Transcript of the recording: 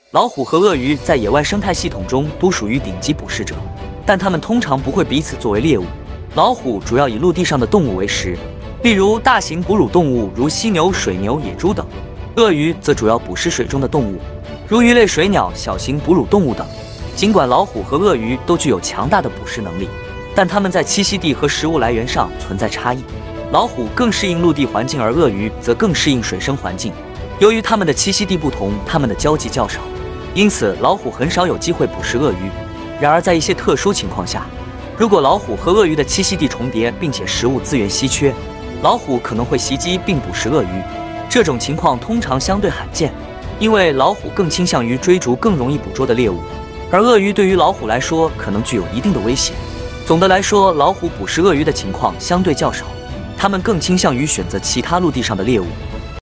老虎和鳄鱼在野外生态系统中都属于顶级捕食者，但它们通常不会彼此作为猎物。老虎主要以陆地上的动物为食，例如大型哺乳动物如犀牛、水牛、野猪等；鳄鱼则主要捕食水中的动物，如鱼类、水鸟、小型哺乳动物等。尽管老虎和鳄鱼都具有强大的捕食能力，但它们在栖息地和食物来源上存在差异。老虎更适应陆地环境，而鳄鱼则更适应水生环境。由于它们的栖息地不同，它们的交集较少，因此老虎很少有机会捕食鳄鱼。然而，在一些特殊情况下，如果老虎和鳄鱼的栖息地重叠，并且食物资源稀缺，老虎可能会袭击并捕食鳄鱼。这种情况通常相对罕见，因为老虎更倾向于追逐更容易捕捉的猎物，而鳄鱼对于老虎来说可能具有一定的威胁。总的来说，老虎捕食鳄鱼的情况相对较少，它们更倾向于选择其他陆地上的猎物。